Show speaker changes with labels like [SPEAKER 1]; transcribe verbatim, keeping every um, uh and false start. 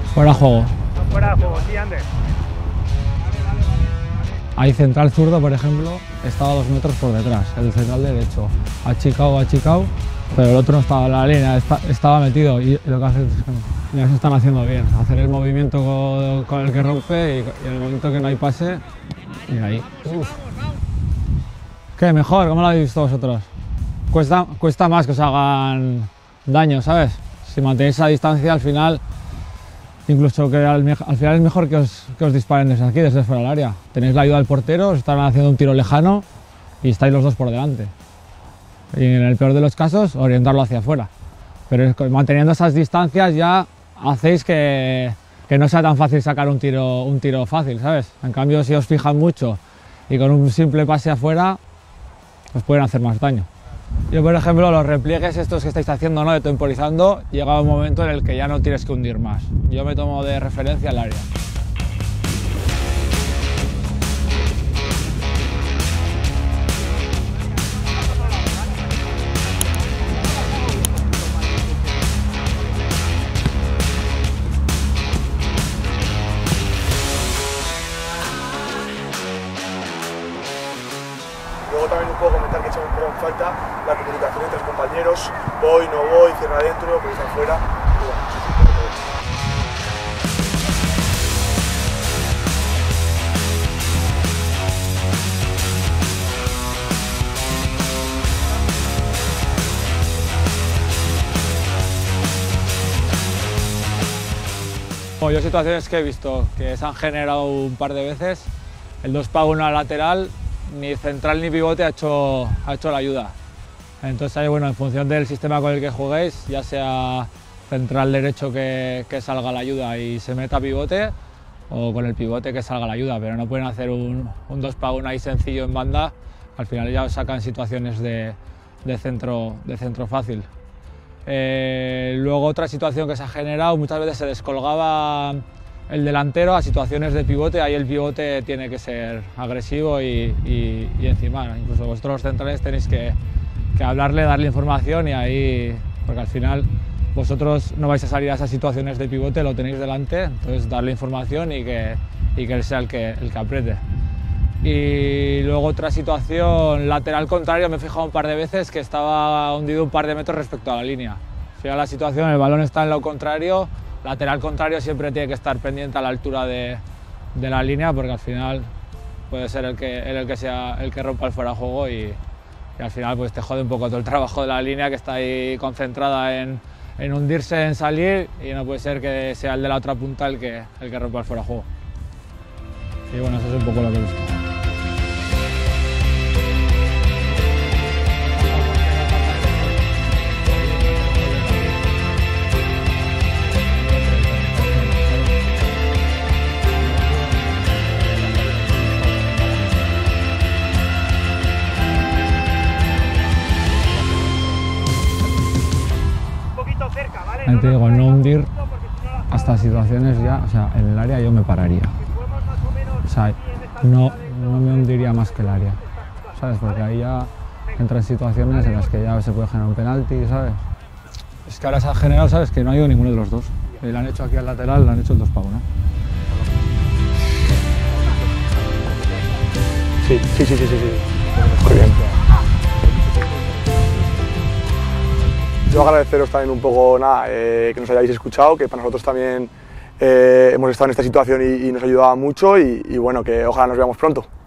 [SPEAKER 1] Fuera juego.
[SPEAKER 2] Fuera de juego, sí, Ander.
[SPEAKER 1] Ahí central zurdo, por ejemplo, estaba a dos metros por detrás, el central derecho. Achicao, achicao, pero el otro no estaba en la línea, estaba metido y lo que hace es que ya se están haciendo bien. Hacer el movimiento con, con el que rompe y, y en el momento que no hay pase, y ahí. Uf. ¿Qué? ¿Mejor? ¿Cómo lo habéis visto vosotros? Cuesta, cuesta más que os hagan daño, ¿sabes? Si mantenéis esa distancia, al final, incluso que al, al final es mejor que os, que os disparen desde aquí, desde fuera del área. Tenéis la ayuda del portero, os están haciendo un tiro lejano y estáis los dos por delante. Y en el peor de los casos, orientarlo hacia afuera. Pero es que manteniendo esas distancias ya hacéis que, que no sea tan fácil sacar un tiro, un tiro fácil, ¿sabes? En cambio, si os fijan mucho y con un simple pase afuera, os pueden hacer más daño. Yo, por ejemplo, los repliegues estos que estáis haciendo, ¿no?, de temporizando, llega un momento en el que ya no tienes que hundir más. Yo me tomo de referencia el área.
[SPEAKER 3] Luego también un poco comentar que echamos un poco en falta la comunicación entre los compañeros, voy, no voy, cierra adentro, podéis afuera.
[SPEAKER 1] Bueno, yo situaciones que he visto que se han generado un par de veces, el dos para uno lateral, ni central ni pivote ha hecho, ha hecho la ayuda. Entonces ahí, bueno, en función del sistema con el que juguéis, ya sea central derecho que, que salga la ayuda y se meta pivote, o con el pivote que salga la ayuda, pero no pueden hacer un, un dos para uno ahí sencillo en banda, al final ya os sacan situaciones de, de, centro, de centro fácil. Eh, luego otra situación que se ha generado, muchas veces se descolgaba el delantero a situaciones de pivote, ahí el pivote tiene que ser agresivo y, y, y encima, incluso vosotros los centrales tenéis que, que hablarle, darle información y ahí, porque al final vosotros no vais a salir a esas situaciones de pivote, lo tenéis delante, entonces darle información y que, y que él sea el que, el que apriete. Y luego otra situación, lateral contrario, me he fijado un par de veces que estaba hundido un par de metros respecto a la línea. Al final la situación, el balón está en lo contrario, lateral contrario siempre tiene que estar pendiente a la altura de, de la línea porque al final puede ser el que, el, el que sea el que rompa el fuera de juego y, y al final pues te jode un poco todo el trabajo de la línea que está ahí concentrada en, en hundirse, en salir y no puede ser que sea el de la otra punta el que, el que rompa el fuera de juego. Y bueno, eso es un poco lo que he visto. Te digo, no hundir hasta situaciones ya, o sea, en el área yo me pararía. O sea, no, no me hundiría más que el área, ¿sabes? Porque ahí ya entran situaciones en las que ya se puede generar un penalti, ¿sabes? Es que ahora se ha generado, ¿sabes? Que no ha ido ninguno de los dos. Y lo han hecho aquí al lateral, lo han hecho el dos para uno.
[SPEAKER 3] Sí, sí, sí, sí, sí, sí. Muy bien. Yo agradeceros también un poco nada, eh, que nos hayáis escuchado, que para nosotros también eh, hemos estado en esta situación y, y nos ayudaba mucho y, y bueno, que ojalá nos veamos pronto.